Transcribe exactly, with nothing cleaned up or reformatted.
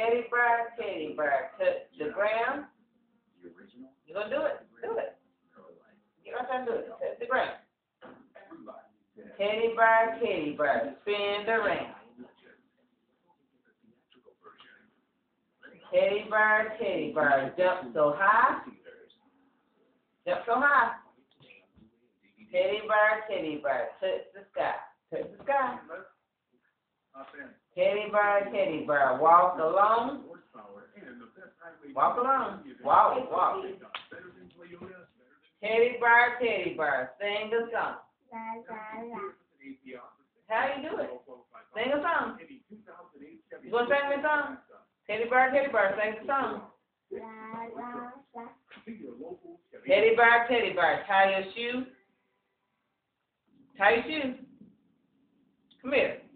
Teddy bear, teddy bear, touch the ground. You gonna do it? Do it. Get right there and do it. Touch the ground. Teddy bear, teddy bear, spin around. Teddy bear, teddy bear, jump so high. Jump so high. Teddy bear, teddy bear, touch the sky. Touch the sky. Teddy bear, teddy bear, walk along. Walk along. Walk, walk. Teddy bear, teddy bear, sing a song. How you do it? Sing a song. You gonna sing me a song? Teddy bear, teddy bear, sing a song. Teddy bear, teddy bear, tie your shoe. Tie your shoe. Come here.